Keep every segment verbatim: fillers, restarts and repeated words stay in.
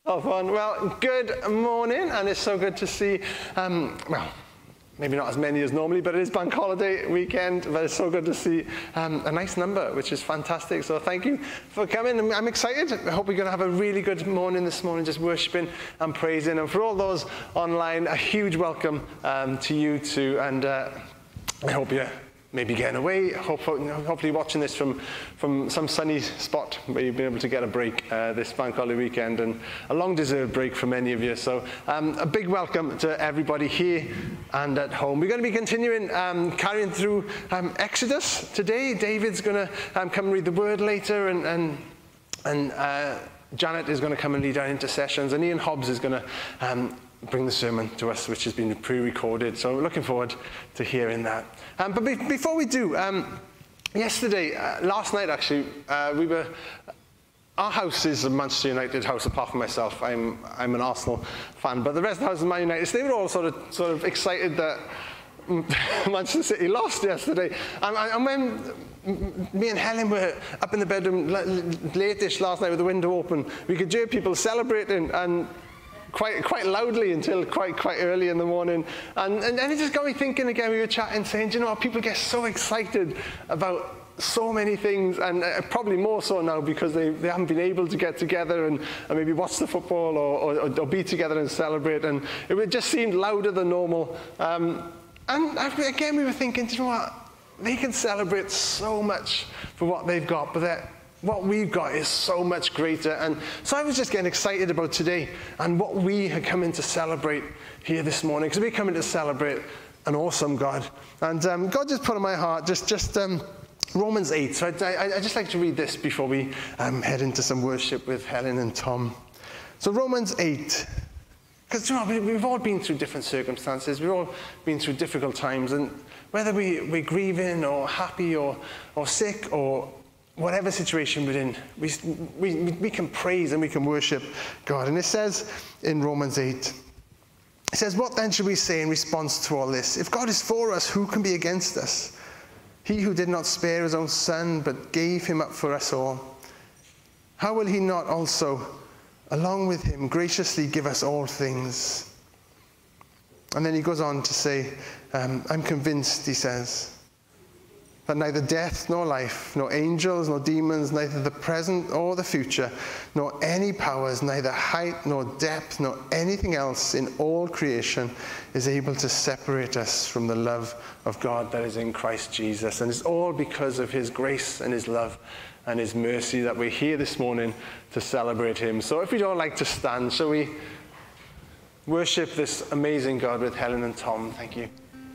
Oh, fun. Well, good morning, and it's so good to see, um, well, maybe not as many as normally, but it is bank holiday weekend, but it's so good to see um, a nice number, which is fantastic. So thank you for coming. I'm excited. I hope we're going to have a really good morning this morning, just worshiping and praising. And for all those online, a huge welcome um, to you too. And uh, I hope you're maybe getting away, hopefully, hopefully watching this from, from some sunny spot where you've been able to get a break uh, this bank holiday weekend, and a long-deserved break for many of you. So um, a big welcome to everybody here and at home. We're going to be continuing, um, carrying through um, Exodus today. David's going to um, come and read the word later, and, and, and uh, Janet is going to come and lead our intercessions, and Ian Hobbs is going to um, bring the sermon to us, which has been pre-recorded. So we're looking forward to hearing that. Um, but be before we do, um, yesterday, uh, last night actually, uh, we were, our house is a Manchester United house, apart from myself. I'm, I'm an Arsenal fan, but the rest of the house is Man United. So they were all sort of, sort of excited that Manchester City lost yesterday. And, and when me and Helen were up in the bedroom late-ish last night with the window open, we could hear people celebrating, and quite quite loudly until quite quite early in the morning. And, and and it just got me thinking again. We were chatting, saying, do you know what, people get so excited about so many things, and uh, probably more so now because they, they haven't been able to get together and, and maybe watch the football or, or, or be together and celebrate, and it just seemed louder than normal. Um, and again, we were thinking, do you know what, they can celebrate so much for what they've got, but that what we've got is so much greater. And so I was just getting excited about today and what we had come in to celebrate here this morning, because we're coming to celebrate an awesome God. And um, God just put on my heart just, just um, Romans eight. So I, I, I just like to read this before we um, head into some worship with Helen and Tom. So Romans eight. Because you know, we, we've all been through different circumstances. We've all been through difficult times. And whether we, we're grieving or happy or, or sick or whatever situation we're in, we, we, we can praise and we can worship God. And it says in Romans eight, it says, what then should we say in response to all this? If God is for us, who can be against us? He who did not spare his own son, but gave him up for us all, how will he not also, along with him, graciously give us all things? And then he goes on to say, um, I'm convinced, he says, that neither death nor life, nor angels nor demons, neither the present or the future, nor any powers, neither height nor depth, nor anything else in all creation is able to separate us from the love of God that is in Christ Jesus. And it's all because of his grace and his love and his mercy that we're here this morning to celebrate him. So if we'd all like to stand, shall we worship this amazing God with Helen and Tom? Thank you.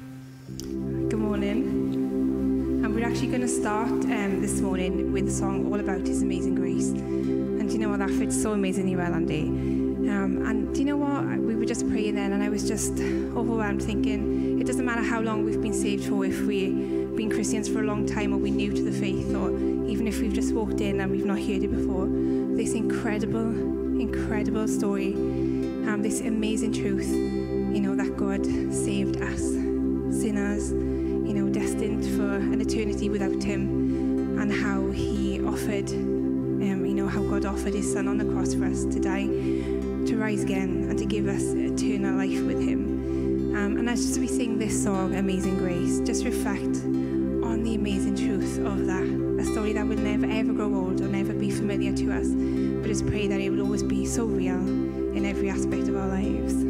Good morning. We're actually going to start um, this morning with a song all about His amazing grace. And do you know what, that fits so amazingly well, Andy. Um, and do you know what, we were just praying then, and I was just overwhelmed thinking, it doesn't matter how long we've been saved for, if we've been Christians for a long time, or we're new to the faith, or even if we've just walked in and we've not heard it before, this incredible, incredible story, um, this amazing truth, you know, that God saved us, sinners, you know, destined for an eternity without him, and how he offered, um, you know, how God offered his son on the cross for us to die, to rise again, and to give us eternal life with him. Um, and as we sing this song, Amazing Grace, just reflect on the amazing truth of that, a story that will never ever grow old or never be familiar to us, but just pray that it will always be so real in every aspect of our lives.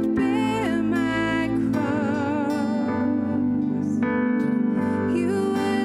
You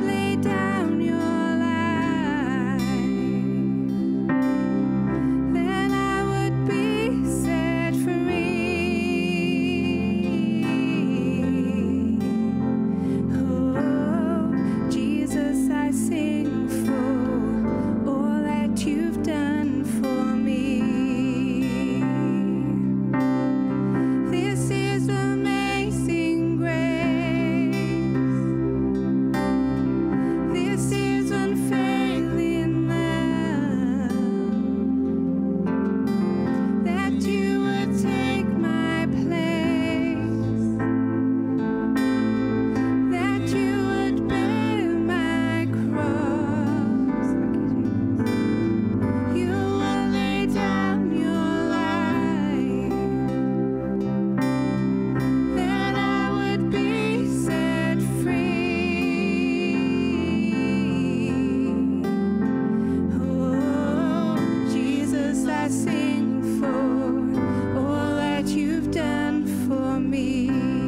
sing for all that you've done for me.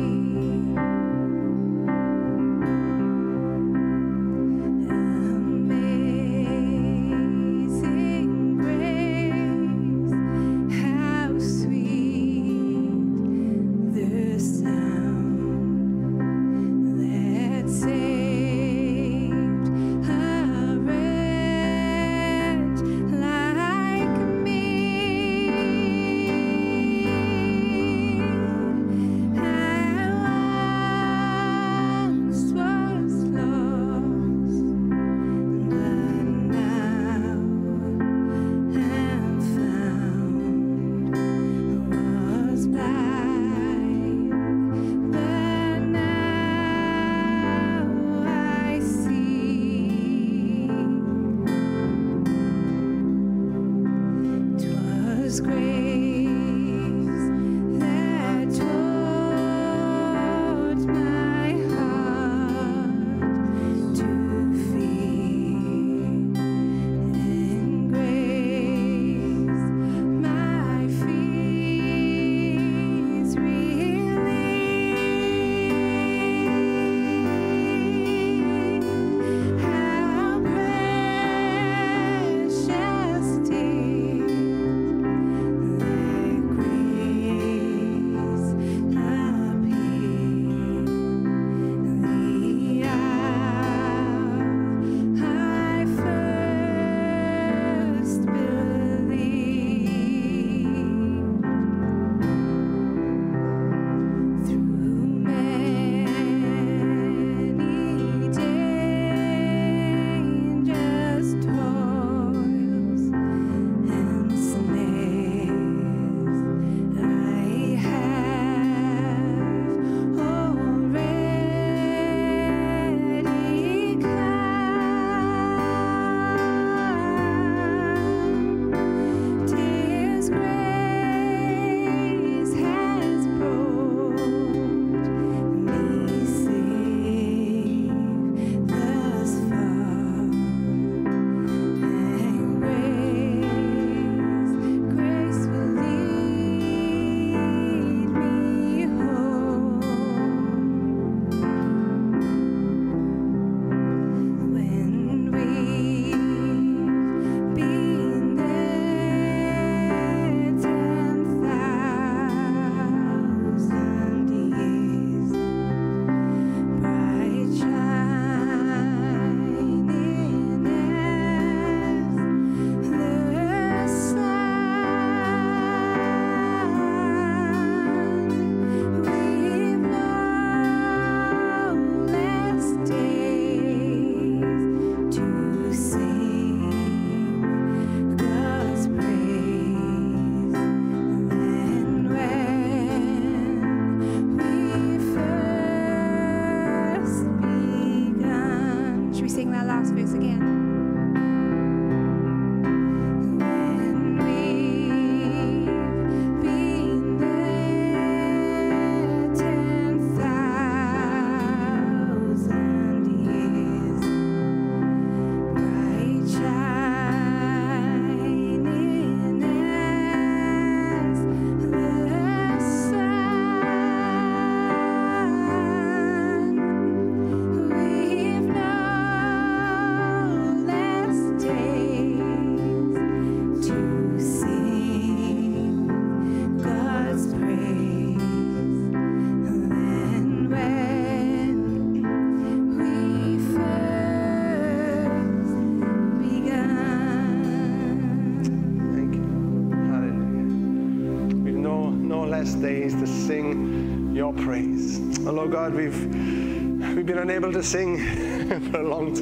Days to sing your praise. Oh Lord God, we've we've been unable to sing for a long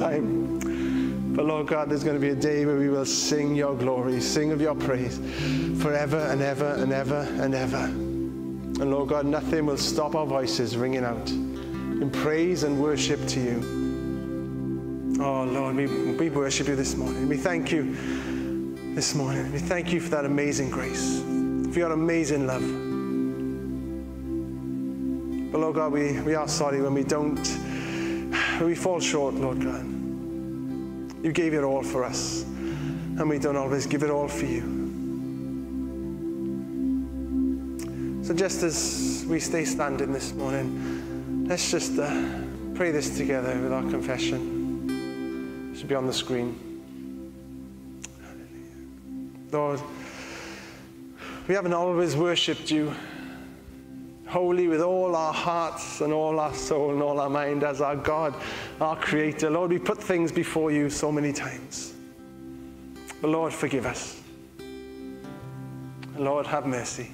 time. But Lord God, there's going to be a day where we will sing your glory, sing of your praise forever and ever and ever and ever. And Lord God, nothing will stop our voices ringing out in praise and worship to you. Oh Lord, we, we worship you this morning. We thank you this morning. We thank you for that amazing grace, for your amazing love. But Lord God, we, we are sorry when we don't, when we fall short, Lord God. You gave it all for us, and we don't always give it all for you. So just as we stay standing this morning, let's just uh, pray this together with our confession. It should be on the screen. Lord, we haven't always worshipped you wholly with all our hearts and all our soul and all our mind as our God, our Creator. Lord, we put things before you so many times. But Lord, forgive us. Lord, have mercy.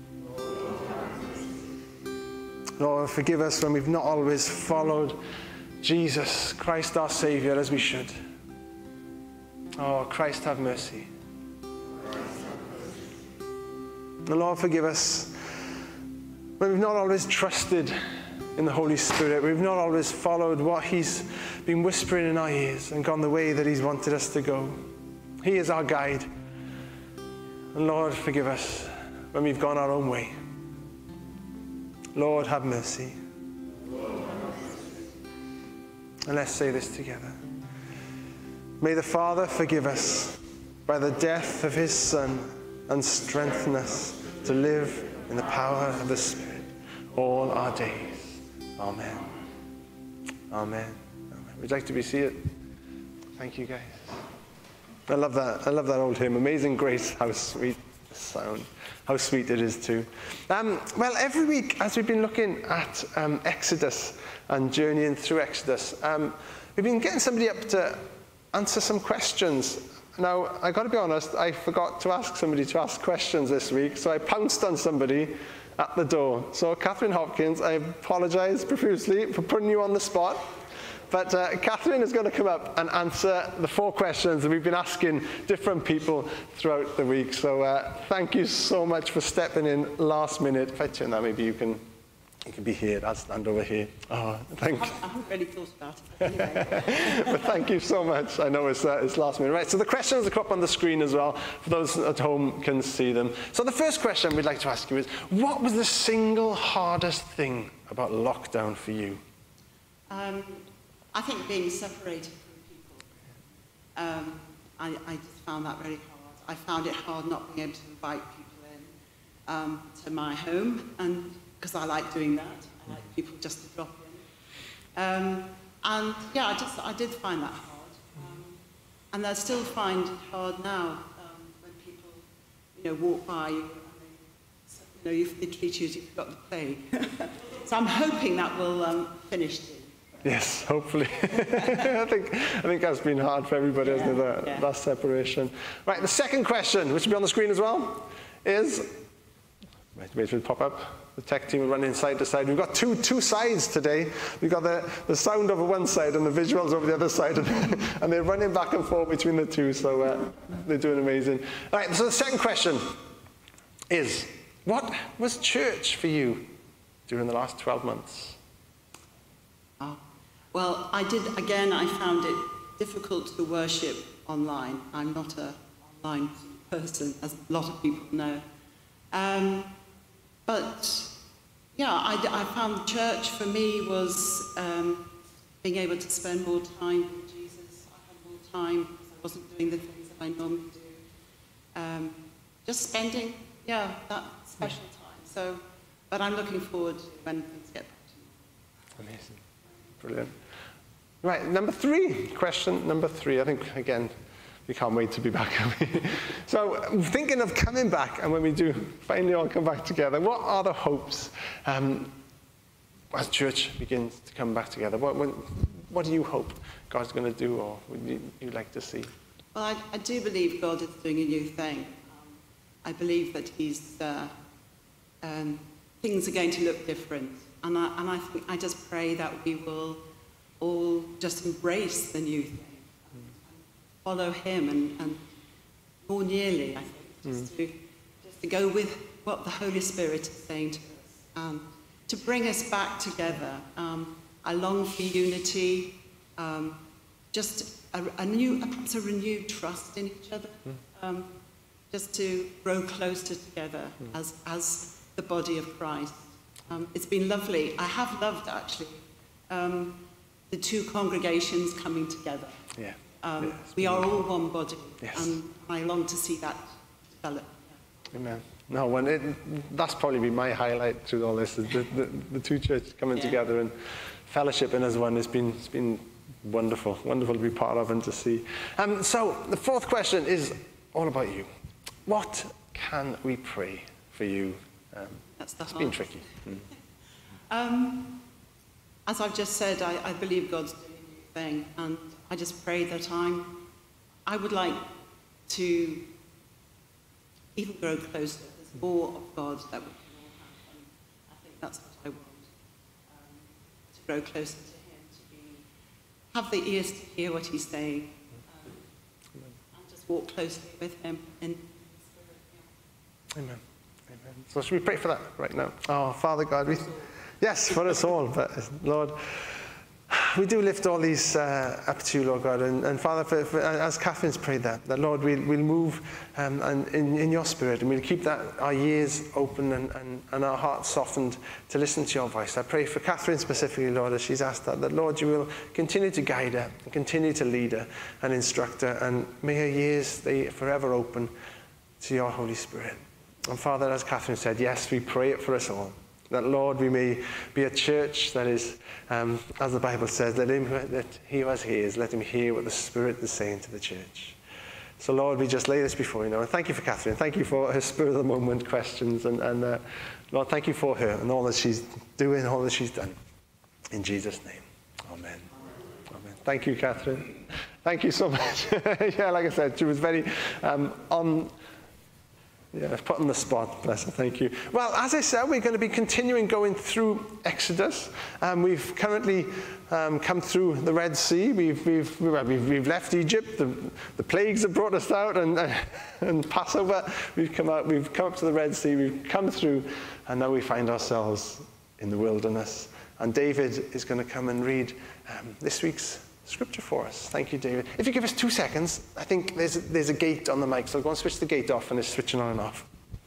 Lord, forgive us when we've not always followed Jesus Christ, our Savior, as we should. Oh, Christ, have mercy. And Lord, forgive us when we've not always trusted in the Holy Spirit. We've not always followed what he's been whispering in our ears and gone the way that he's wanted us to go. He is our guide. And Lord, forgive us when we've gone our own way. Lord, have mercy. And let's say this together. May the Father forgive us by the death of his Son and strengthen us to live in the power of the Spirit all our days. Amen. Amen. Amen. Would you like to be seated? Thank you, guys. I love that. I love that old hymn, Amazing Grace. How sweet the sound. How sweet it is too. Um, well, every week as we've been looking at um, Exodus and journeying through Exodus, um, we've been getting somebody up to answer some questions. Now, I got to be honest, I forgot to ask somebody to ask questions this week, so I pounced on somebody at the door. So, Catherine Hopkins, I apologize profusely for putting you on the spot, but uh, Catherine is going to come up and answer the four questions that we've been asking different people throughout the week. So, uh, thank you so much for stepping in last minute. If I turn that, maybe you can You can be here. I'll stand over here. Oh, thank you. I haven't really thought about it anyway. But thank you so much. I know it's, uh, it's last minute. Right, so the questions are up on the screen as well, for those at home can see them. So the first question we'd like to ask you is, what was the single hardest thing about lockdown for you? Um, I think being separated from people. Um, I, I just found that really hard. I found it hard not being able to invite people in um, to my home, and because I like doing that. I like people just to drop in. Um, and yeah, I just I did find that hard. Um, and I still find it hard now um, when people, you know, walk by you and they, you know, you, they treat you as if you've got the plague. So I'm hoping that will um, finish soon. Yes, hopefully. I think I think that's been hard for everybody, yeah, hasn't it, that, yeah. that separation. Right, the second question, which will be on the screen as well, is, wait, wait for it to pop up. The tech team will run inside to side. We've got two two sides today. We've got the, the sound over one side and the visuals over the other side, and, and they're running back and forth between the two, so uh, they're doing amazing. All right, so the second question is, what was church for you during the last twelve months? Oh. Well, I did, again, I found it difficult to worship online. I'm not an online person, as a lot of people know. Um, But, yeah, I, I found church for me was um, being able to spend more time with Jesus. I had more time because I wasn't doing the things that I normally do. Um, just spending, yeah, that special time. So, but I'm looking forward to when things get back to me. Amazing. Brilliant. Right, number three, question number three. I think, again, we can't wait to be back. So thinking of coming back, and when we do finally all come back together, what are the hopes um, as church begins to come back together? What, what, what do you hope God's going to do, or would you, you like to see? Well, I, I do believe God is doing a new thing. Um, I believe that he's, uh, um, things are going to look different. And I, and I, think, I just pray that we will all just embrace the new thing. Follow him and, and more nearly, I think, just, mm. to, just to go with what the Holy Spirit is saying to us, um, to bring us back together. Um, I long for unity, um, just a, a new, perhaps a renewed trust in each other, mm. um, just to grow closer together mm. as, as the body of Christ. Um, it's been lovely. I have loved, actually, um, the two congregations coming together. Yeah. Um, yeah, we are all one body, yes. and I long to see that develop. Amen. No, when it, that's probably been my highlight through all this, is the, the, the two churches coming yeah. together and fellowshipping as one. It's been, it's been wonderful, wonderful to be part of and to see. Um, so the fourth question is all about you. What can we pray for you? Um, That's the it's hard. been tricky. Mm. Um, as I've just said, I, I believe God's doing a new thing, and I just pray that I'm, I would like to even grow closer. There's more of God that we can all have, and I think that's what I want, um, to grow closer to him, to be, have the ears to hear what he's saying, um, and just walk closely with him in spirit. Yeah. Amen. Amen. So should we pray for that right now? Oh, Father God, we, yes, for us all, but Lord, we do lift all these uh, up to you, Lord God, and, and Father, for, for, as Catherine's prayed that, that Lord, we'll, we'll move um, and in, in your spirit, and we'll keep that our ears open and, and, and our hearts softened to listen to your voice. I pray for Catherine specifically, Lord, as she's asked that, that Lord, you will continue to guide her, and continue to lead her and instruct her, and may her ears stay forever open to your Holy Spirit. And Father, as Catherine said, yes, we pray it for us all. That, Lord, we may be a church that is, um, as the Bible says, let him that he who has ears, let him hear what the Spirit is saying to the church. So, Lord, we just lay this before you now. And thank you for Catherine. Thank you for her spur-of-the-moment questions. And, and uh, Lord, thank you for her and all that she's doing, all that she's done. In Jesus' name, amen. Amen. Thank you, Catherine. Thank you so much. Yeah, like I said, she was very um, on... Yeah, put on the spot, bless her, thank you. Well, as I said, we're going to be continuing going through Exodus. Um, we've currently um, come through the Red Sea. We've, we've, we've, we've left Egypt. The, the plagues have brought us out, and, uh, and Passover. We've come out, we've come up to the Red Sea, we've come through, and now we find ourselves in the wilderness. And David is going to come and read um, this week's scripture for us. Thank you, David. If you give us two seconds, I think there's a, there's a gate on the mic, so I'll go and switch the gate off, and it's switching on and off.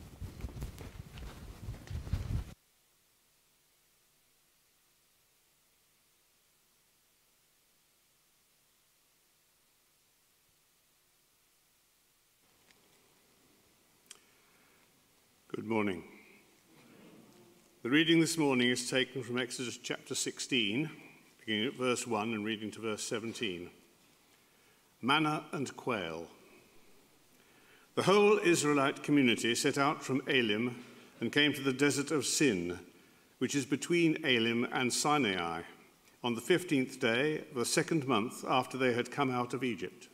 Good morning. The reading this morning is taken from Exodus chapter sixteen, beginning at verse one and reading to verse seventeen. Manna and quail. The whole Israelite community set out from Elim and came to the desert of Sin, which is between Elim and Sinai, on the fifteenth day of the second month after they had come out of Egypt.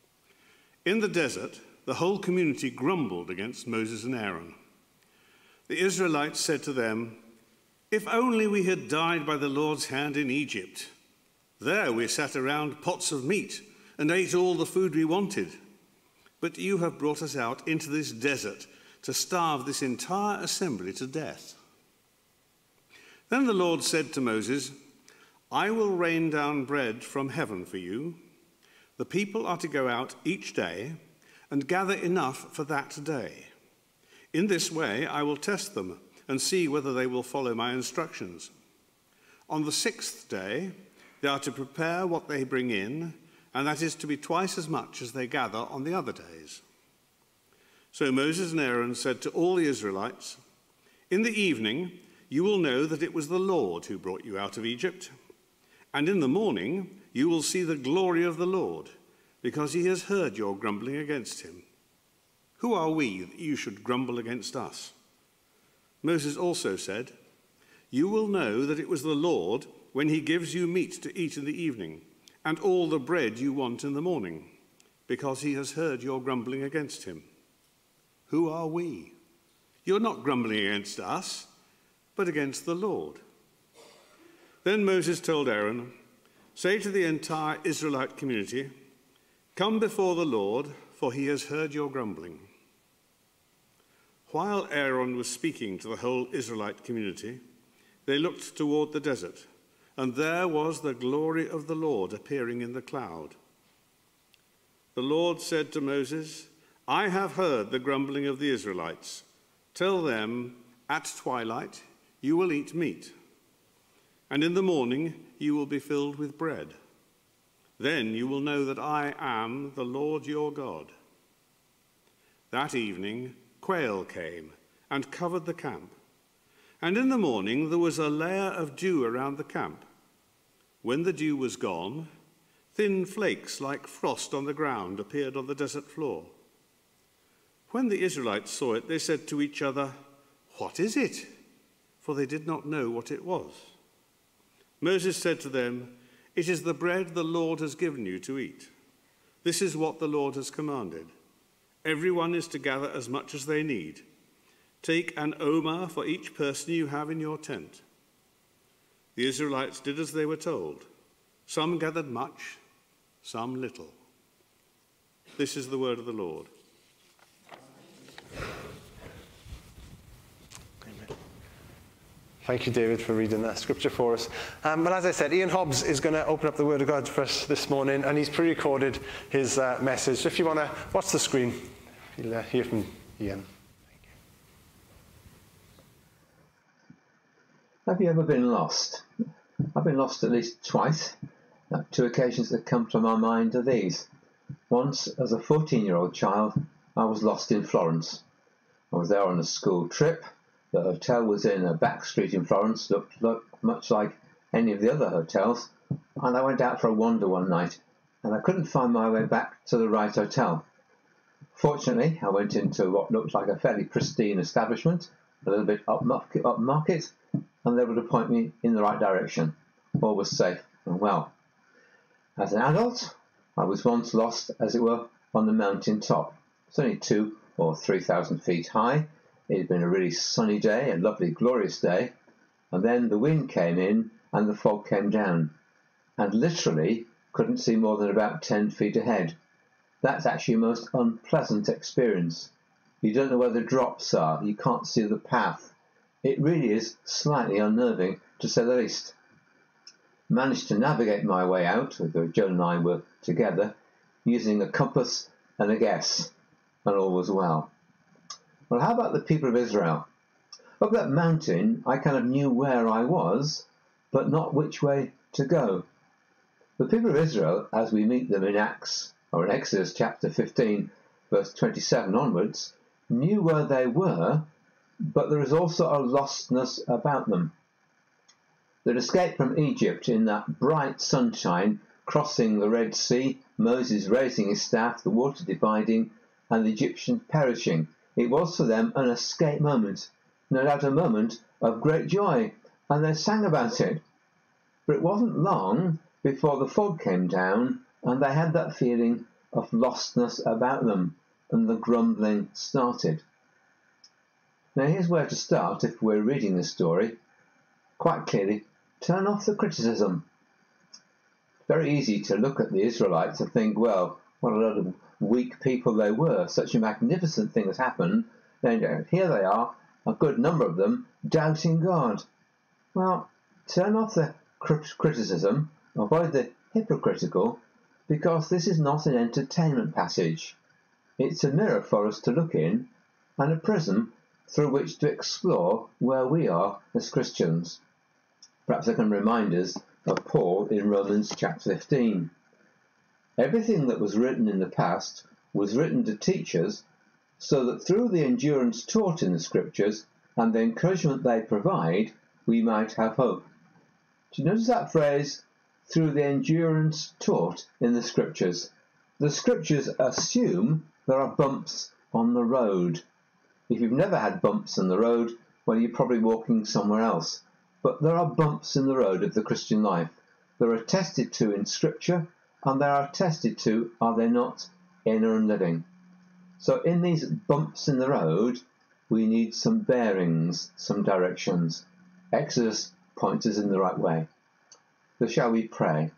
In the desert, the whole community grumbled against Moses and Aaron. The Israelites said to them, "If only we had died by the Lord's hand in Egypt. There we sat around pots of meat and ate all the food we wanted. But you have brought us out into this desert to starve this entire assembly to death." Then the Lord said to Moses, "I will rain down bread from heaven for you. The people are to go out each day and gather enough for that day. In this way I will test them and see whether they will follow my instructions. On the sixth day, they are to prepare what they bring in, and that is to be twice as much as they gather on the other days." So Moses and Aaron said to all the Israelites, "In the evening you will know that it was the Lord who brought you out of Egypt, and in the morning you will see the glory of the Lord, because he has heard your grumbling against him. Who are we that you should grumble against us?" Moses also said, "You will know that it was the Lord when he gives you meat to eat in the evening, and all the bread you want in the morning, because he has heard your grumbling against him. Who are we? You're not grumbling against us, but against the Lord." Then Moses told Aaron, "Say to the entire Israelite community, 'Come before the Lord, for he has heard your grumbling.'" While Aaron was speaking to the whole Israelite community, they looked toward the desert, and there was the glory of the Lord appearing in the cloud. The Lord said to Moses, "I have heard the grumbling of the Israelites. Tell them, at twilight you will eat meat, and in the morning you will be filled with bread. Then you will know that I am the Lord your God." That evening, quail came and covered the camp. And in the morning there was a layer of dew around the camp. When the dew was gone, thin flakes like frost on the ground appeared on the desert floor. When the Israelites saw it, they said to each other, "What is it?" For they did not know what it was. Moses said to them, "It is the bread the Lord has given you to eat. This is what the Lord has commanded. Everyone is to gather as much as they need. Take an omer for each person you have in your tent." The Israelites did as they were told. Some gathered much, some little. This is the word of the Lord. Thank you, David, for reading that scripture for us. Um, but as I said, Ian Hobbs is going to open up the Word of God for us this morning, and he's pre-recorded his uh, message. So if you want to watch the screen, you'll uh, hear from Ian. Thank you. Have you ever been lost? I've been lost at least twice. Uh, two occasions that come to my mind are these. Once, as a fourteen-year-old child, I was lost in Florence. I was there on a school trip. The hotel was in a back street in Florence, looked, looked much like any of the other hotels, and I went out for a wander one night, and I couldn't find my way back to the right hotel. Fortunately, I went into what looked like a fairly pristine establishment, a little bit upmarket, upmarket, and they were able to point me in the right direction. All was safe and well. As an adult, I was once lost, as it were, on the mountain top. It's only two or three thousand feet high. It had been a really sunny day, a lovely, glorious day, and then the wind came in and the fog came down, and literally couldn't see more than about ten feet ahead. That's actually a most unpleasant experience. You don't know where the drops are, you can't see the path. It really is slightly unnerving, to say the least. Managed to navigate my way out, although Joan and I were together, using a compass and a guess, and all was well. Well, how about the people of Israel? Up that mountain, I kind of knew where I was, but not which way to go. The people of Israel, as we meet them in Acts, or in Exodus chapter fifteen, verse twenty-seven onwards, knew where they were, but there is also a lostness about them. They'd escaped from Egypt in that bright sunshine, crossing the Red Sea, Moses raising his staff, the water dividing, and the Egyptians perishing. It was for them an escape moment, no doubt a moment of great joy, and they sang about it. But it wasn't long before the fog came down, and they had that feeling of lostness about them, and the grumbling started. Now here's where to start if we're reading this story. Quite clearly, turn off the criticism. It's very easy to look at the Israelites and think, well, what a lot of weak people they were. Such a magnificent thing has happened. Then here they are, a good number of them, doubting God. Well, turn off the criticism, avoid the hypocritical, because this is not an entertainment passage. It's a mirror for us to look in, and a prism through which to explore where we are as Christians. Perhaps I can remind us of Paul in Romans chapter fifteen. Everything that was written in the past was written to teach us, so that through the endurance taught in the Scriptures and the encouragement they provide, we might have hope. Do you notice that phrase, through the endurance taught in the Scriptures? The Scriptures assume there are bumps on the road. If you've never had bumps on the road, well, you're probably walking somewhere else. But there are bumps in the road of the Christian life. They're attested to in Scripture, and they are attested to, are they not, in our own living. So in these bumps in the road, we need some bearings, some directions. Exodus points us in the right way. So shall we pray?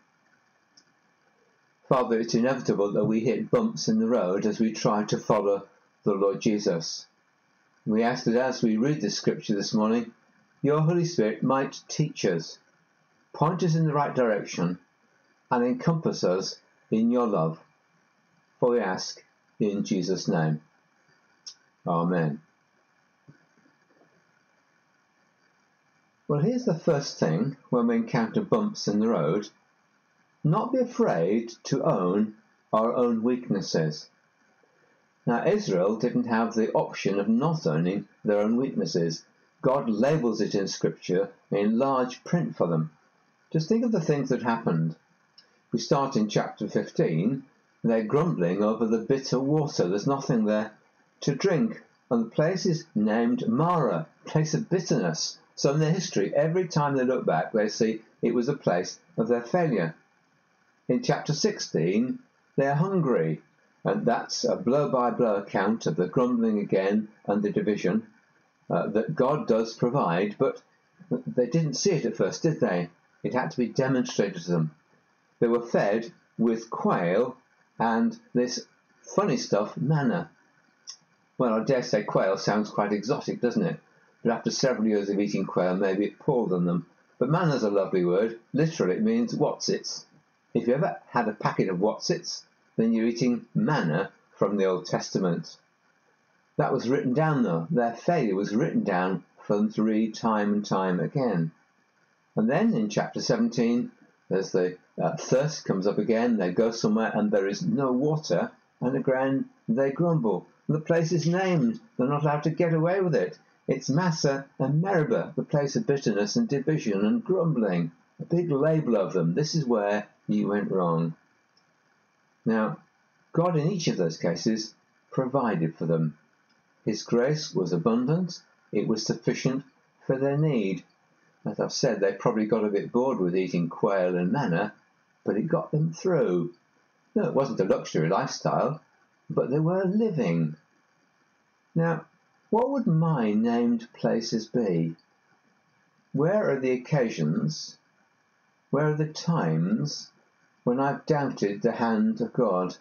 Father, it's inevitable that we hit bumps in the road as we try to follow the Lord Jesus. We ask that as we read this scripture this morning, your Holy Spirit might teach us, point us in the right direction, and encompass us in your love. For we ask in Jesus' name. Amen. Well, here's the first thing when we encounter bumps in the road. Not be afraid to own our own weaknesses. Now, Israel didn't have the option of not owning their own weaknesses. God labels it in Scripture in large print for them. Just think of the things that happened. We start in chapter fifteen. They're grumbling over the bitter water. There's nothing there to drink. And the place is named Mara, place of bitterness. So in their history, every time they look back, they see it was a place of their failure. In chapter sixteen, they're hungry. And that's a blow-by-blow account of the grumbling again and the division uh, that God does provide. But they didn't see it at first, did they? It had to be demonstrated to them. They were fed with quail and this funny stuff, manna. Well, I dare say quail sounds quite exotic, doesn't it? But after several years of eating quail, maybe it palled on them. But manna's a lovely word. Literally, it means Wotsits. If you ever had a packet of Wotsits, then you're eating manna from the Old Testament. That was written down, though. Their failure was written down for them to read time and time again. And then in chapter seventeen, there's the uh, thirst comes up again. They go somewhere and there is no water, and again they grumble. And the place is named. They're not allowed to get away with it. It's Massa and Meribah, the place of bitterness and division and grumbling. A big label of them. This is where you went wrong. Now, God in each of those cases provided for them. His grace was abundant. It was sufficient for their need. As I've said, they probably got a bit bored with eating quail and manna, but it got them through. No, it wasn't a luxury lifestyle, but they were living. Now, what would my named places be? Where are the occasions, where are the times when I've doubted the hand of God?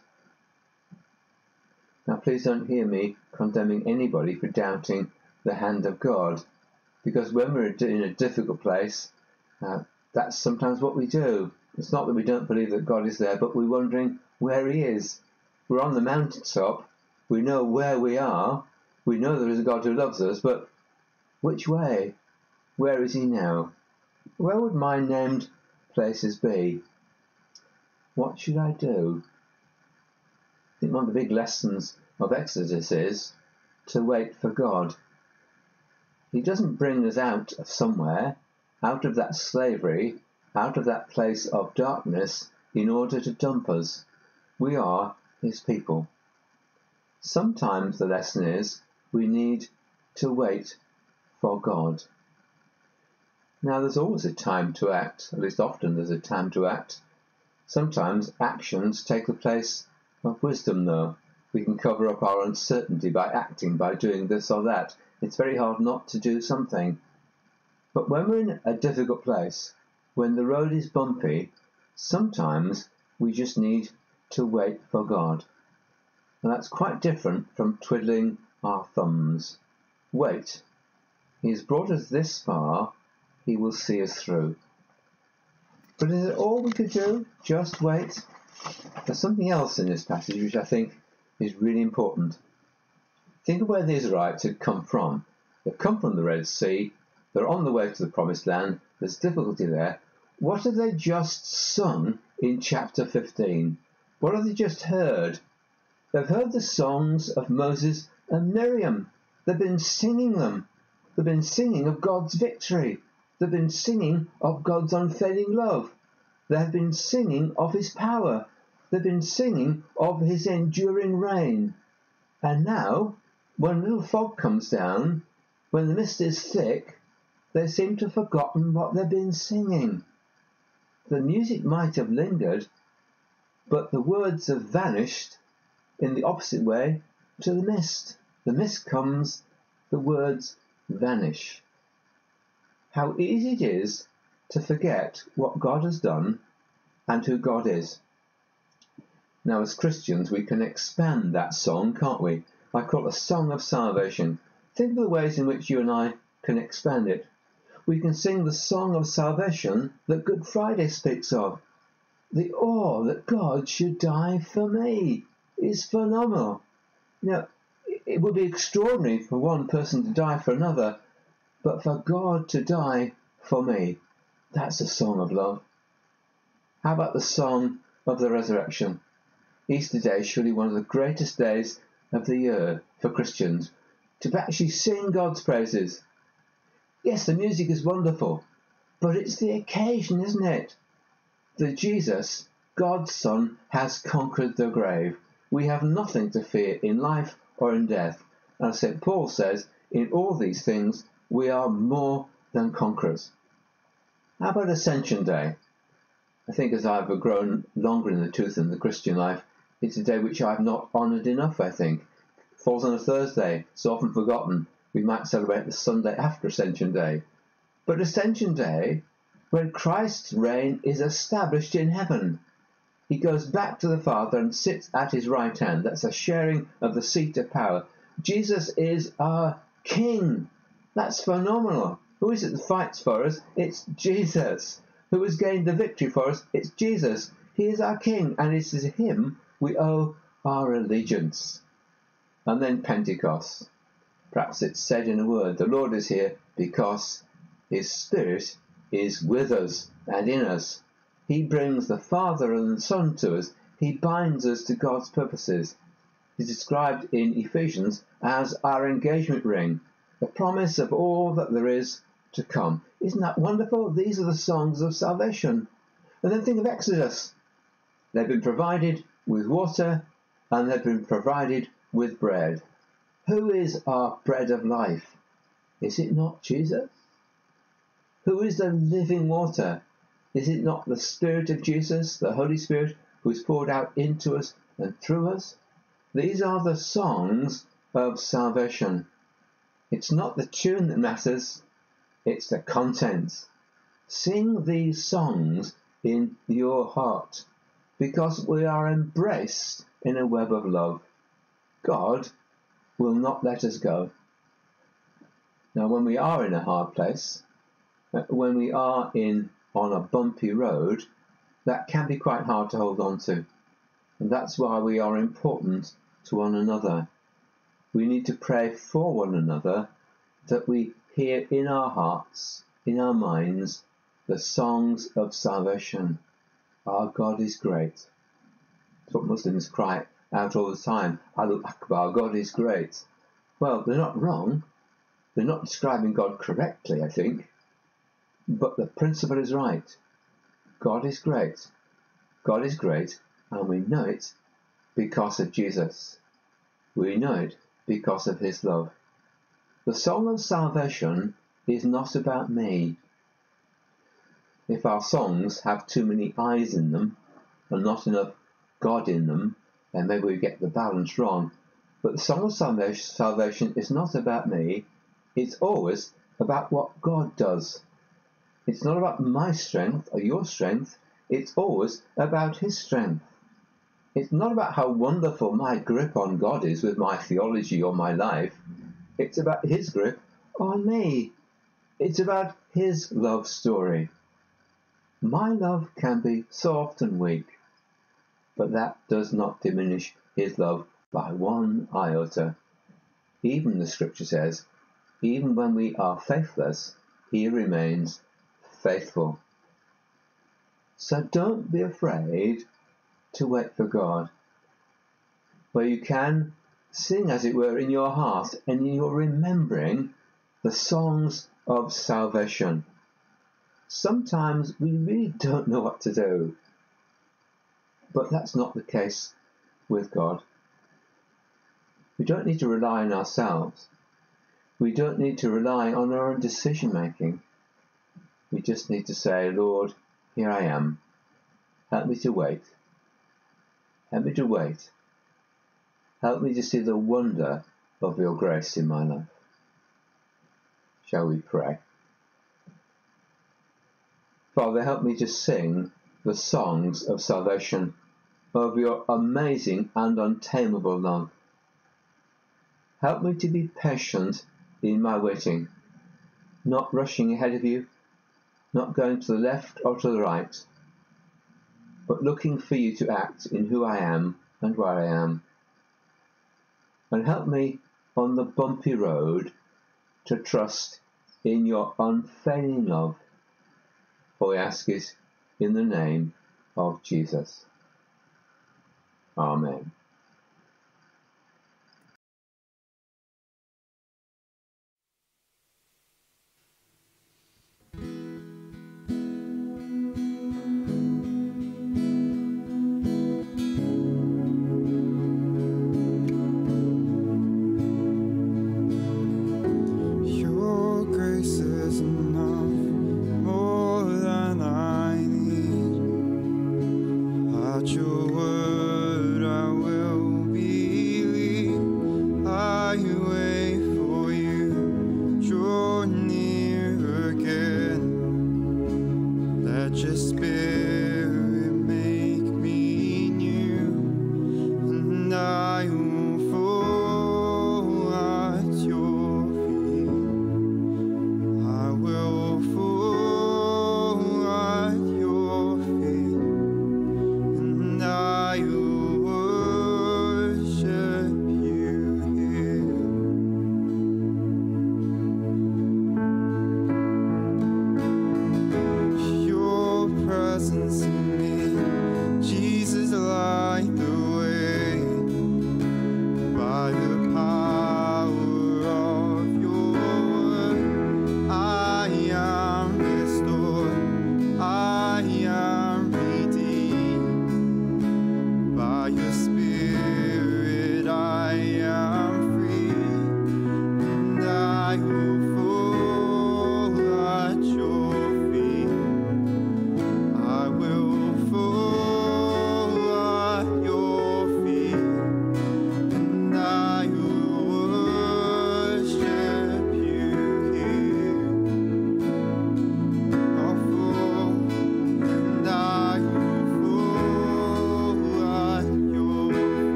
Now, please don't hear me condemning anybody for doubting the hand of God. Because when we're in a difficult place, uh, that's sometimes what we do. It's not that we don't believe that God is there, but we're wondering where he is. We're on the mountaintop. We know where we are. We know there is a God who loves us, but which way? Where is he now? Where would my named places be? What should I do? I think one of the big lessons of Exodus is to wait for God. He doesn't bring us out of somewhere, out of that slavery, out of that place of darkness, in order to dump us. We are his people. Sometimes the lesson is we need to wait for God. Now, there's always a time to act, at least often there's a time to act. Sometimes actions take the place of wisdom, though. We can cover up our uncertainty by acting, by doing this or that. It's very hard not to do something. But when we're in a difficult place, when the road is bumpy, sometimes we just need to wait for God. And that's quite different from twiddling our thumbs. Wait. He has brought us this far, he will see us through. But is it all we could do? Just wait? There's something else in this passage which I think is really important. Think of where the Israelites had come from. They've come from the Red Sea. They're on the way to the Promised Land. There's difficulty there. What have they just sung in chapter fifteen? What have they just heard? They've heard the songs of Moses and Miriam. They've been singing them. They've been singing of God's victory. They've been singing of God's unfailing love. They've been singing of his power. They've been singing of his enduring reign. And now, when a little fog comes down, when the mist is thick, they seem to have forgotten what they've been singing. The music might have lingered, but the words have vanished in the opposite way to the mist. The mist comes, the words vanish. How easy it is to forget what God has done and who God is. Now, as Christians, we can expand that song, can't we? I call it a song of salvation. Think of the ways in which you and I can expand it. We can sing the song of salvation that Good Friday speaks of. The awe that God should die for me is phenomenal. You know, it would be extraordinary for one person to die for another, but for God to die for me, that's a song of love. How about the song of the resurrection? Easter Day is surely one of the greatest days of the year for Christians, to actually sing God's praises. Yes, the music is wonderful, but it's the occasion, isn't it? That Jesus, God's Son, has conquered the grave. We have nothing to fear in life or in death. And as Saint Paul says, in all these things we are more than conquerors. How about Ascension Day? I think as I've grown longer in the tooth in the Christian life, it's a day which I've not honoured enough, I think. It falls on a Thursday, so often forgotten. We might celebrate the Sunday after Ascension Day. But Ascension Day, when Christ's reign is established in heaven, he goes back to the Father and sits at his right hand. That's a sharing of the seat of power. Jesus is our King. That's phenomenal. Who is it that fights for us? It's Jesus. Who has gained the victory for us? It's Jesus. He is our King, and it is to him we owe our allegiance. And then Pentecost. Perhaps it's said in a word, the Lord is here because his Spirit is with us and in us. He brings the Father and the Son to us. He binds us to God's purposes. He's described in Ephesians as our engagement ring, the promise of all that there is to come. Isn't that wonderful? These are the songs of salvation. And then think of Exodus. They've been provided with water and they've been provided with bread. Who is our bread of life? Is it not Jesus? Who is the living water? Is it not the Spirit of Jesus, the Holy Spirit, who is poured out into us and through us? These are the songs of salvation. It's not the tune that matters, it's the content. Sing these songs in your heart, because we are embraced in a web of love. God will not let us go. Now, when we are in a hard place, when we are in on a bumpy road, that can be quite hard to hold on to. And that's why we are important to one another. We need to pray for one another, that we hear in our hearts, in our minds, the songs of salvation. Our God is great. That's what Muslims cry out all the time. Allahu Akbar, God is great. Well, they're not wrong. They're not describing God correctly, I think. But the principle is right. God is great. God is great, and we know it because of Jesus. We know it because of his love. The song of salvation is not about me. If our songs have too many I's in them and not enough God in them, then maybe we get the balance wrong. But the song of salvation is not about me. It's always about what God does. It's not about my strength or your strength. It's always about his strength. It's not about how wonderful my grip on God is with my theology or my life. It's about his grip on me. It's about his love story. My love can be soft and weak, but that does not diminish his love by one iota. Even the scripture says, even when we are faithless, he remains faithful. So don't be afraid to wait for God. Where you can, sing as it were in your heart, and you're remembering the songs of salvation. Sometimes we really don't know what to do, but that's not the case with God. We don't need to rely on ourselves. We don't need to rely on our own decision making. We just need to say, Lord, here I am. Help me to wait. Help me to wait. Help me to see the wonder of your grace in my life. Shall we pray? Father, help me to sing the songs of salvation, of your amazing and untamable love. Help me to be patient in my waiting, not rushing ahead of you, not going to the left or to the right, but looking for you to act in who I am and where I am. And help me on the bumpy road to trust in your unfailing love. For we ask it in the name of Jesus. Amen.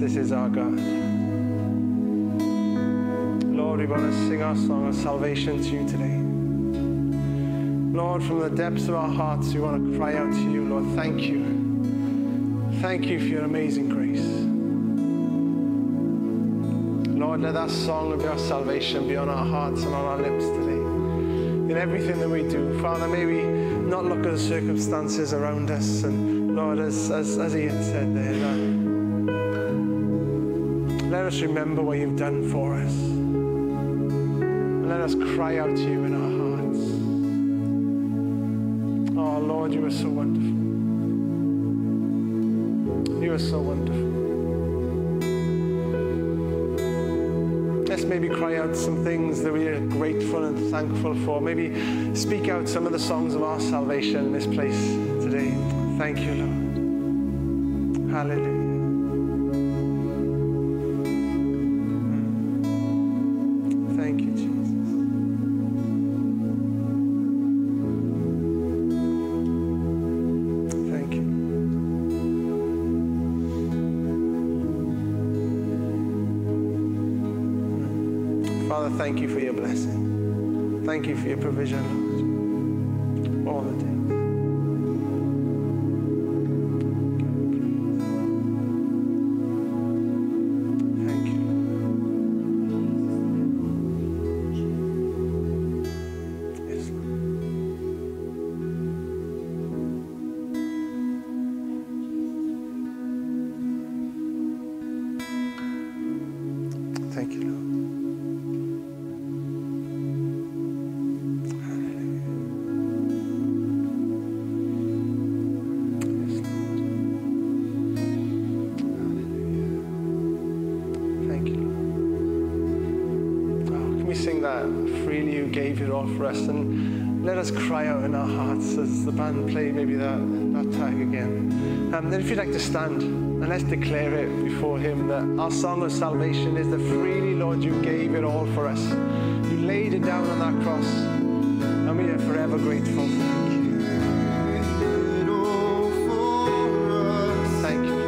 this is our God. Lord, we want to sing our song of salvation to you today. Lord, from the depths of our hearts, we want to cry out to you, Lord, thank you. Thank you for your amazing grace. Lord, let that song of your salvation be on our hearts and on our lips today. In everything that we do, Father, may we not look at the circumstances around us. And Lord, as, as, as Ian said there, that let us remember what you've done for us. And let us cry out to you in our hearts. Oh, Lord, you are so wonderful. You are so wonderful. Let's maybe cry out some things that we are grateful and thankful for. Maybe speak out some of the songs of our salvation in this place today. Thank you, Lord. Hallelujah. Thank you, Jesus. Thank you. Father, thank you for your blessing. Thank you for your provision, Lord. All the days. Thank you. Yes, Lord. Thank you, Lord. Freely you gave it all for us, and let us cry out in our hearts as the band play maybe that, that tag again. Um, then if you'd like to stand, and let's declare it before him that our song of salvation is that freely, Lord, you gave it all for us. You laid it down on that cross, and we are forever grateful. Thank you.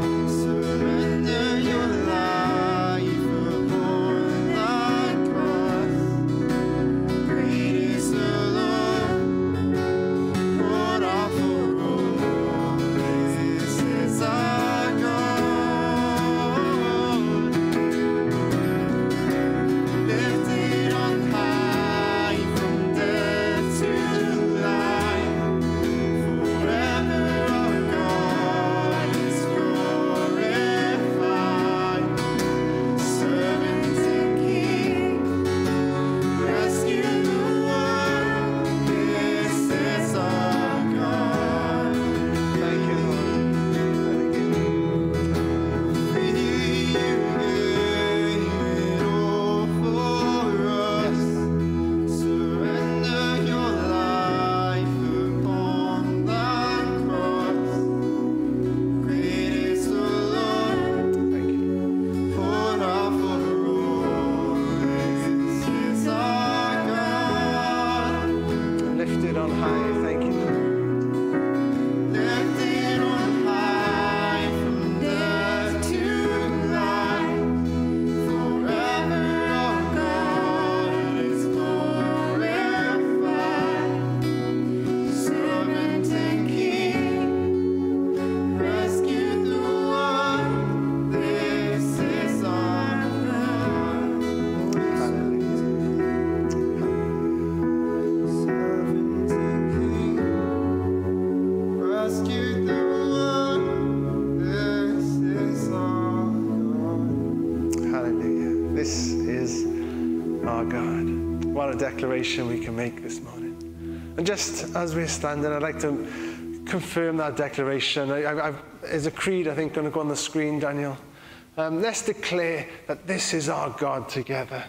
Declaration we can make this morning. And just as we're standing, I'd like to confirm that declaration. I, I've, there's a creed, I think, going to go on the screen, Daniel. Um, let's declare that this is our God together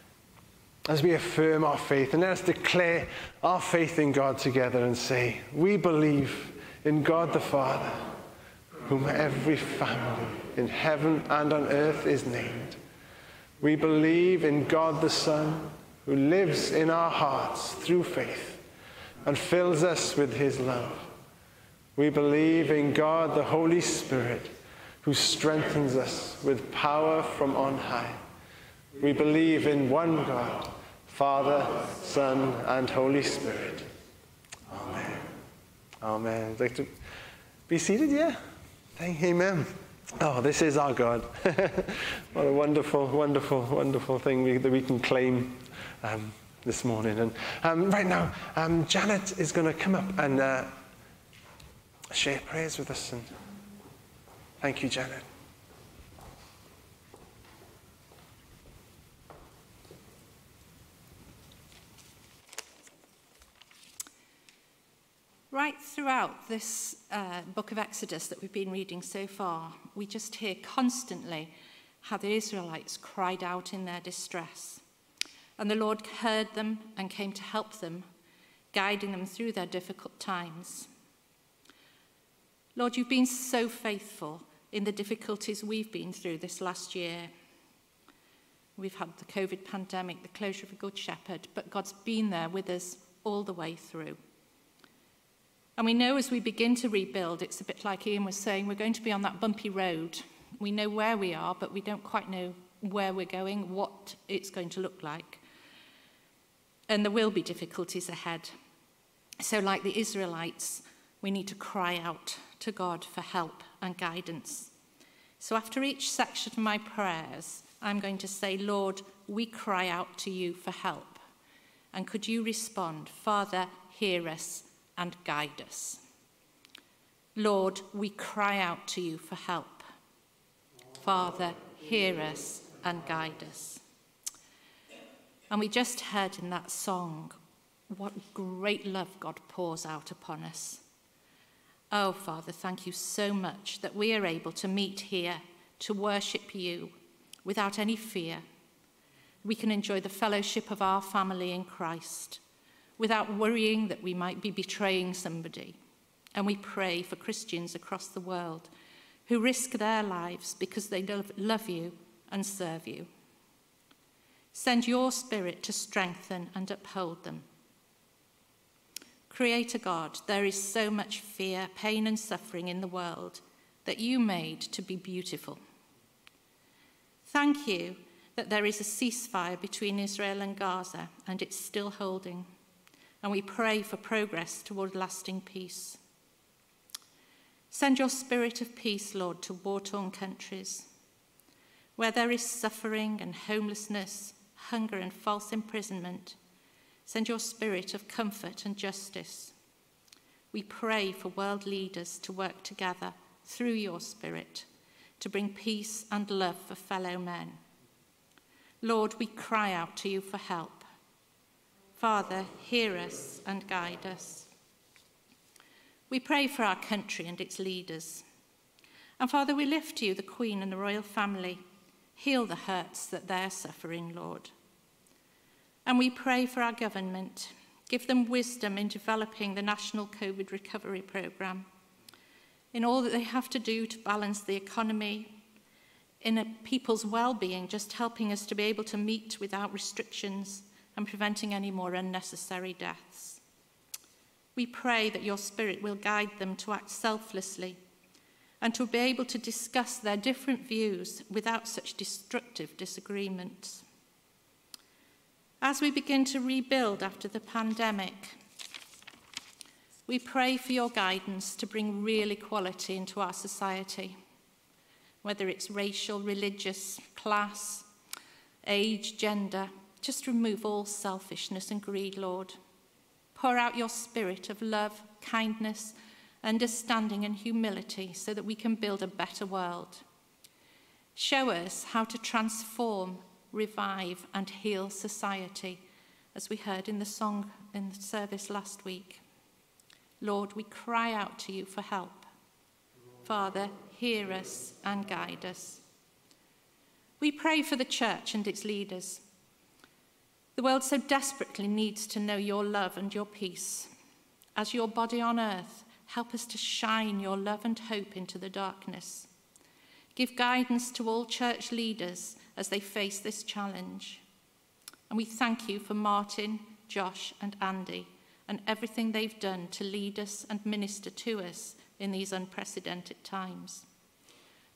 as we affirm our faith. And let's declare our faith in God together and say, we believe in God the Father, whom every family in heaven and on earth is named. We believe in God the Son, who lives in our hearts through faith and fills us with his love. We believe in God the Holy Spirit, who strengthens us with power from on high. We believe in one God, Father, Son, and Holy Spirit. Amen. Amen. I'd like to be seated, yeah? Amen. Oh, this is our God. What a wonderful, wonderful, wonderful thing we, that we can claim um, this morning. And um, right now, um, Janet is going to come up and uh, share prayers with us. And thank you, Janet. Right throughout this uh, book of Exodus that we've been reading so far, we just hear constantly how the Israelites cried out in their distress. And the Lord heard them and came to help them, guiding them through their difficult times. Lord, you've been so faithful in the difficulties we've been through this last year. We've had the COVID pandemic, the closure of a Good Shepherd, but God's been there with us all the way through. And we know as we begin to rebuild, it's a bit like Ian was saying, we're going to be on that bumpy road. We know where we are, but we don't quite know where we're going, what it's going to look like. And there will be difficulties ahead. So like the Israelites, we need to cry out to God for help and guidance. So after each section of my prayers, I'm going to say, Lord, we cry out to you for help. And could you respond, Father, hear us and guide us. Lord, we cry out to you for help. Father, hear us and guide us. And we just heard in that song what great love God pours out upon us. Oh, Father, thank you so much that we are able to meet here to worship you without any fear. We can enjoy the fellowship of our family in Christ without worrying that we might be betraying somebody. And we pray for Christians across the world who risk their lives because they love you and serve you. Send your Spirit to strengthen and uphold them. Creator God, there is so much fear, pain and suffering in the world that you made to be beautiful. Thank you that there is a ceasefire between Israel and Gaza and it's still holding. And we pray for progress toward lasting peace. Send your spirit of peace, Lord, to war-torn countries. Where there is suffering and homelessness, hunger and false imprisonment, send your spirit of comfort and justice. We pray for world leaders to work together through your Spirit to bring peace and love for fellow men. Lord, we cry out to you for help. Father, hear us and guide us. We pray for our country and its leaders. And Father, we lift to you the Queen and the royal family. Heal the hurts that they're suffering, Lord. And we pray for our government. Give them wisdom in developing the national COVID recovery programme, in all that they have to do to balance the economy, in a people's well-being, just helping us to be able to meet without restrictions and preventing any more unnecessary deaths. We pray that your Spirit will guide them to act selflessly and to be able to discuss their different views without such destructive disagreements. As we begin to rebuild after the pandemic, we pray for your guidance to bring real equality into our society, whether it's racial, religious, class, age, gender. Just remove all selfishness and greed, Lord. Pour out your spirit of love, kindness, understanding and humility so that we can build a better world. Show us how to transform, revive and heal society, as we heard in the song in the service last week. Lord, we cry out to you for help. Father, hear us and guide us. We pray for the church and its leaders. The world so desperately needs to know your love and your peace. As your body on earth, help us to shine your love and hope into the darkness. Give guidance to all church leaders as they face this challenge. And we thank you for Martin, Josh and Andy and everything they've done to lead us and minister to us in these unprecedented times.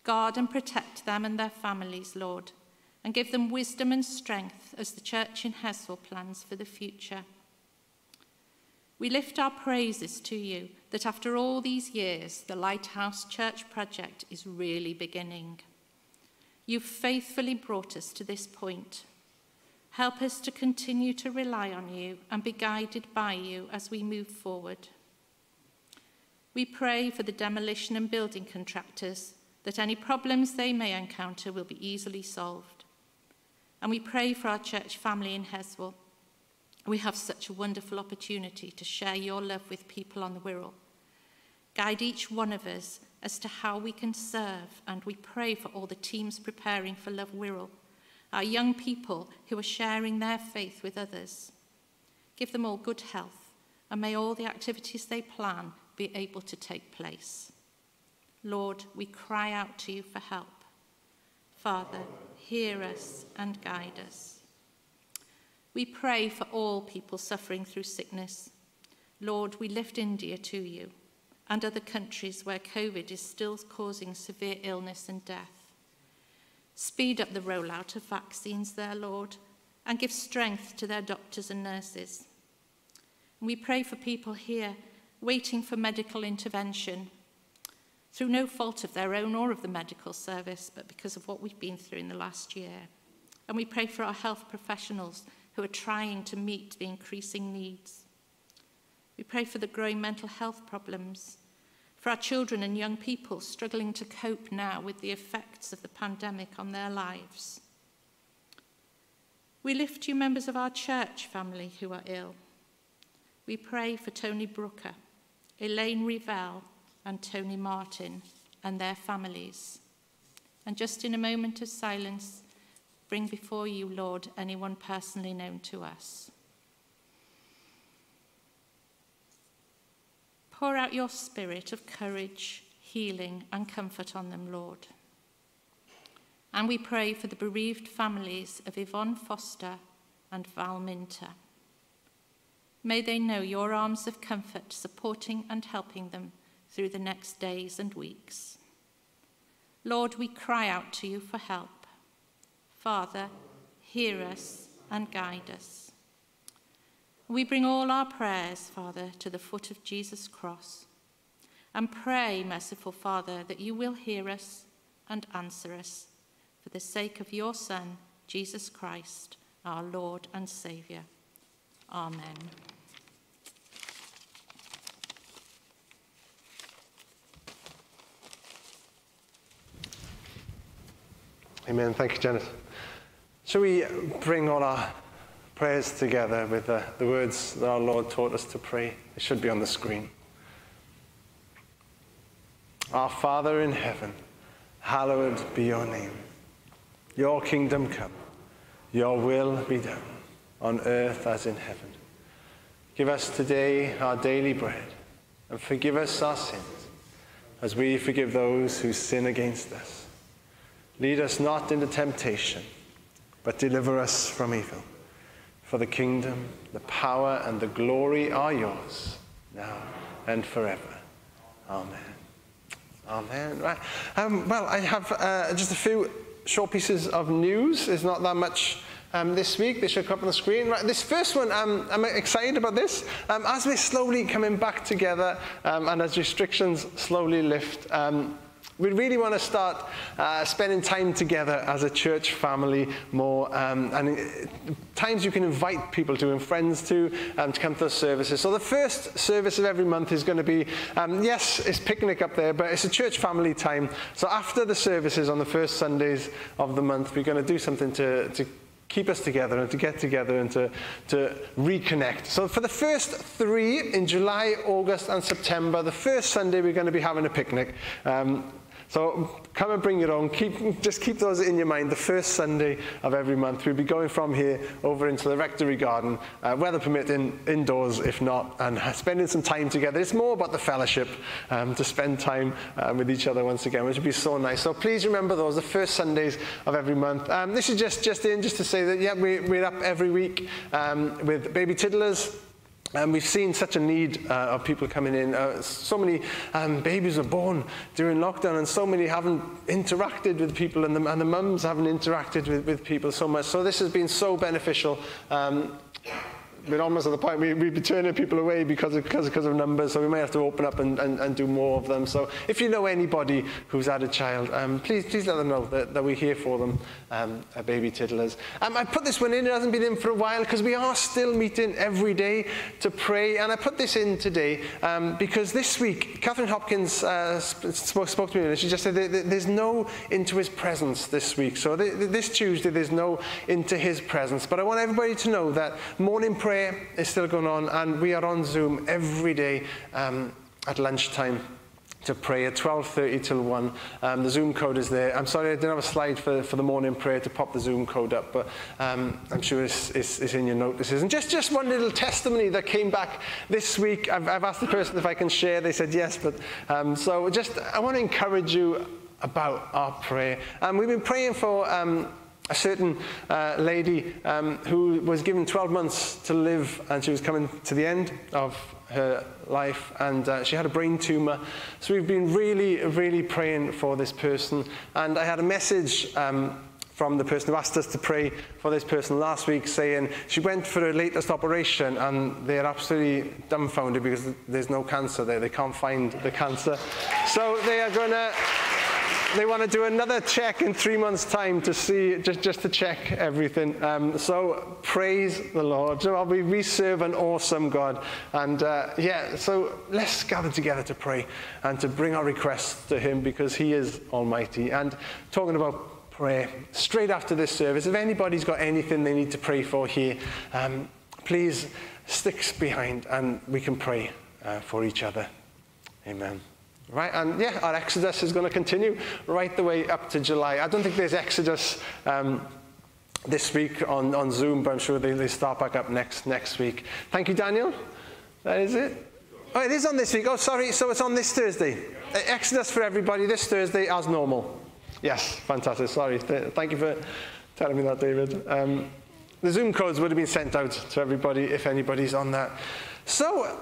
Guard and protect them and their families, Lord, and give them wisdom and strength as the church in Heswall plans for the future. We lift our praises to you that after all these years, the Lighthouse Church project is really beginning. You've faithfully brought us to this point. Help us to continue to rely on you and be guided by you as we move forward. We pray for the demolition and building contractors that any problems they may encounter will be easily solved. And we pray for our church family in Heswall. We have such a wonderful opportunity to share your love with people on the Wirral. Guide each one of us as to how we can serve, and we pray for all the teams preparing for Love Wirral, our young people who are sharing their faith with others. Give them all good health, and may all the activities they plan be able to take place. Lord, we cry out to you for help. Father, hear us and guide us. We pray for all people suffering through sickness. Lord, we lift India to you and other countries where COVID is still causing severe illness and death. Speed up the rollout of vaccines there, Lord, and give strength to their doctors and nurses. And we pray for people here waiting for medical intervention through no fault of their own or of the medical service, but because of what we've been through in the last year. And we pray for our health professionals who are trying to meet the increasing needs. We pray for the growing mental health problems, for our children and young people struggling to cope now with the effects of the pandemic on their lives. We lift you members of our church family who are ill. We pray for Tony Brooker, Elaine Revell, and Tony Martin and their families. And just in a moment of silence, bring before you, Lord, anyone personally known to us. Pour out your spirit of courage, healing, and comfort on them, Lord. And we pray for the bereaved families of Yvonne Foster and Val Minter. May they know your arms of comfort supporting and helping them through the next days and weeks. Lord, we cry out to you for help. Father, hear us and guide us. We bring all our prayers, Father, to the foot of Jesus' cross, and pray, merciful Father, that you will hear us and answer us for the sake of your Son, Jesus Christ, our Lord and Saviour. Amen. Amen. Thank you, Janet. Shall we bring all our prayers together with the, the words that our Lord taught us to pray? It should be on the screen. Our Father in heaven, hallowed be your name. Your kingdom come, your will be done, on earth as in heaven. Give us today our daily bread, and forgive us our sins, as we forgive those who sin against us. Lead us not into temptation, but deliver us from evil. For the kingdom, the power, and the glory are yours, now and forever. Amen. Amen. Right. Um, well, I have uh, just a few short pieces of news. There's not that much um, this week. They should come up on the screen. Right. This first one, um, I'm excited about this. Um, as we're slowly coming back together um, and as restrictions slowly lift, um, we really want to start uh, spending time together as a church family more, um, and times you can invite people to and friends to um, to come to the services. So the first service of every month is going to be, um, yes, it's picnic up there, but it's a church family time. So after the services on the first Sundays of the month, we're going to do something to, to keep us together and to get together and to, to reconnect. So for the first three, in July, August, and September, the first Sunday we're going to be having a picnic. Um, So come and bring your own. Keep, just keep those in your mind. The first Sunday of every month, we'll be going from here over into the rectory garden, uh, weather permitting, indoors if not, and spending some time together. It's more about the fellowship, um, to spend time uh, with each other once again, which would be so nice. So please remember those, the first Sundays of every month. Um, this is just, just in, just to say that, yeah, we, we're up every week um, with baby tiddlers. And we've seen such a need uh, of people coming in. Uh, so many um, babies were born during lockdown, and so many haven't interacted with people, and the, and the mums haven't interacted with, with people so much. So this has been so beneficial. Um, We're almost at the point we, we'd be turning people away because of, because, because of numbers, so we may have to open up and, and, and do more of them. So if you know anybody who's had a child, um, please, please let them know that, that we're here for them, um, uh, baby tiddlers. Um, I put this one in, it hasn't been in for a while, because we are still meeting every day to pray. And I put this in today um, because this week, Catherine Hopkins uh, spoke, spoke to me, and she just said that there's no into his presence this week. So th this Tuesday, there's no into his presence. But I want everybody to know that morning prayer is still going on, and we are on Zoom every day um, at lunchtime to pray at twelve thirty till one. Um, the Zoom code is there. I'm sorry I didn't have a slide for, for the morning prayer to pop the Zoom code up, but um, I'm sure it's, it's, it's in your notices. And just, just one little testimony that came back this week. I've, I've asked the person if I can share. They said yes, but um, so just I want to encourage you about our prayer. Um, we've been praying for um, a certain uh, lady um, who was given twelve months to live, and she was coming to the end of her life, and uh, she had a brain tumour. So we've been really, really praying for this person. And I had a message um, from the person who asked us to pray for this person last week, saying she went for her latest operation, and they're absolutely dumbfounded because there's no cancer there. They can't find the cancer. So they are going to... They want to do another check in three months' time to see, just, just to check everything. Um, so praise the Lord. We, we serve an awesome God. And uh, yeah, so let's gather together to pray and to bring our requests to him, because he is almighty. And talking about prayer, straight after this service, if anybody's got anything they need to pray for here, um, please stick behind and we can pray uh, for each other. Amen. Right, and yeah, our Exodus is going to continue right the way up to July. I don't think there's Exodus um, this week on, on Zoom, but I'm sure they, they start back up next, next week. Thank you, Daniel. That is it. Oh, it is on this week. Oh, sorry, so it's on this Thursday. Exodus for everybody this Thursday as normal. Yes, fantastic. Sorry, Th thank you for telling me that, David. Um, the Zoom codes would have been sent out to everybody if anybody's on that. So,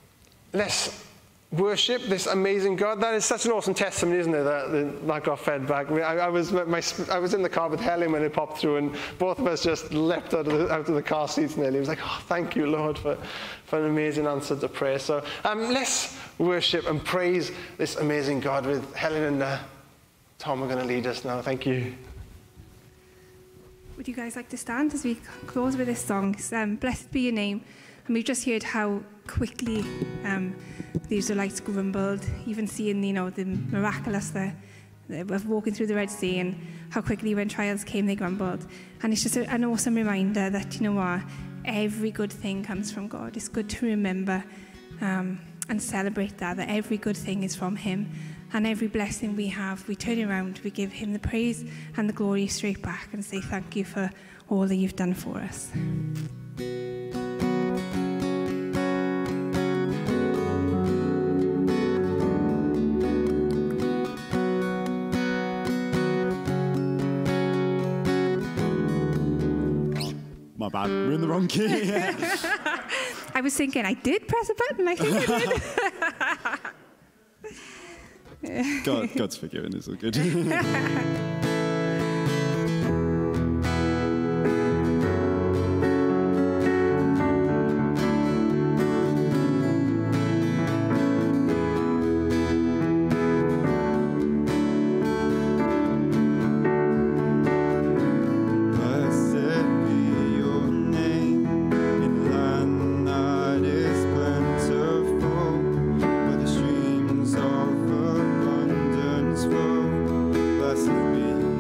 let's worship this amazing God. That is such an awesome testimony, isn't it, that, that got fed back. I, mean, I, I, was, my, I was in the car with Helen when it popped through, and both of us just leapt out of the, out of the car seats nearly. It was like, oh, thank you, Lord, for, for an amazing answer to prayer. So um, let's worship and praise this amazing God with Helen and uh, Tom are going to lead us now. Thank you. Would you guys like to stand as we close with this song? It's, um, Blessed be your name. And we've just heard how quickly um, the Israelites grumbled, even seeing, you know, the miraculous the, the, of walking through the Red Sea, and how quickly when trials came they grumbled. And it's just a, an awesome reminder that, you know what, every good thing comes from God. It's good to remember um, and celebrate that, that every good thing is from him. And every blessing we have, we turn around, we give him the praise and the glory straight back and say thank you for all that you've done for us. My bad, we're in the wrong key. I was thinking I did press a button, I think I did. God, God's forgiven, it's all good. Blessed be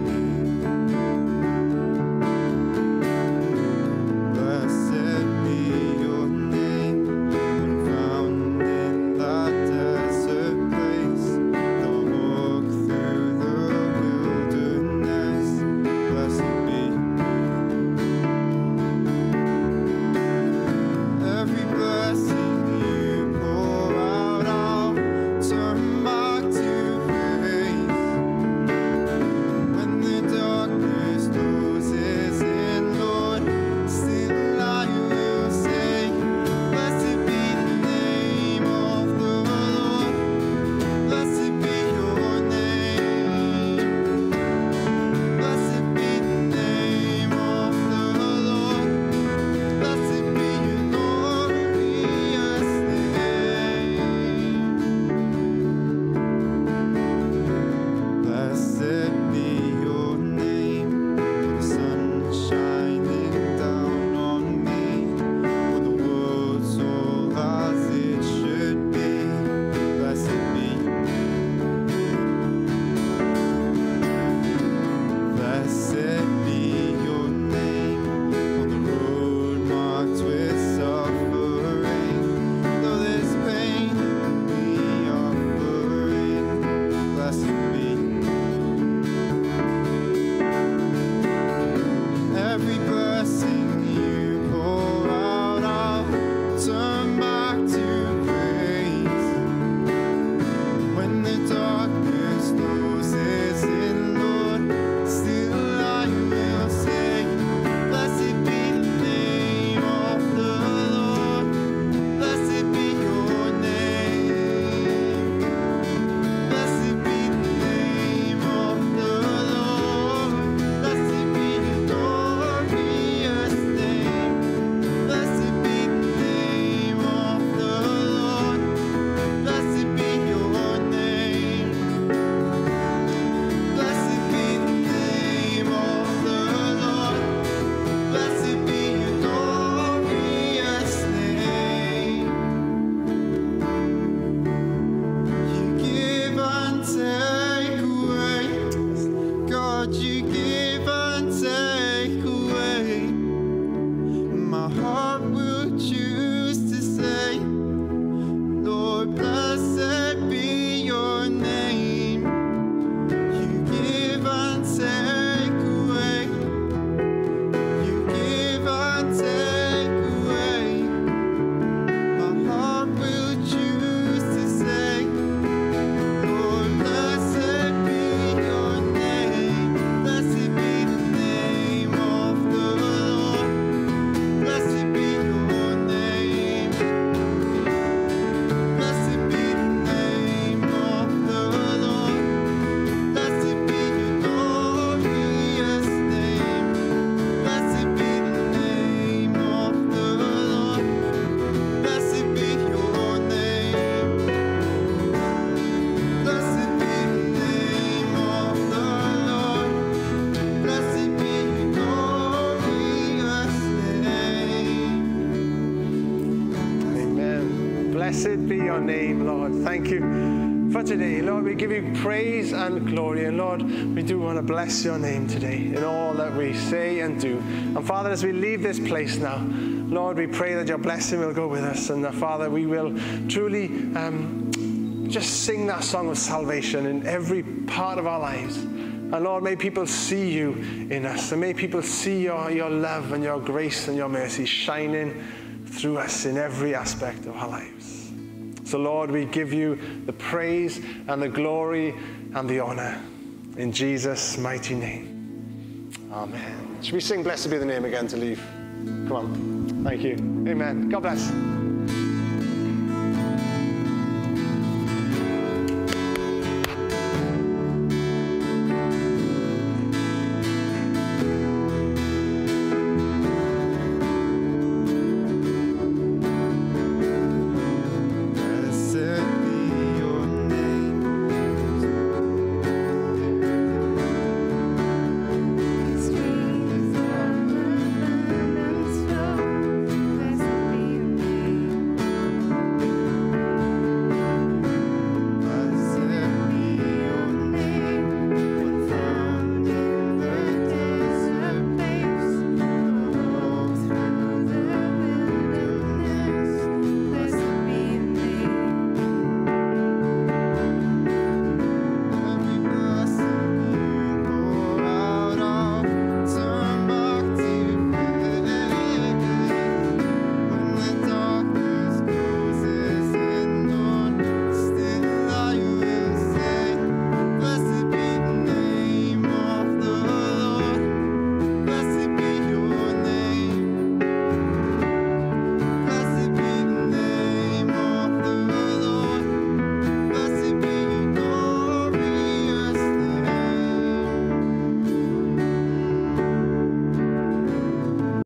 be your name, Lord. Thank you for today. Lord, we give you praise and glory. And Lord, we do want to bless your name today in all that we say and do. And Father, as we leave this place now, Lord, we pray that your blessing will go with us. And that, Father, we will truly um, just sing that song of salvation in every part of our lives. And Lord, may people see you in us. And may people see your, your love and your grace and your mercy shining through us in every aspect of our lives. So Lord, we give you the praise and the glory and the honor in Jesus' mighty name. Amen. Should we sing Blessed Be the Name again to leave? Come on. Thank you. Amen. God bless.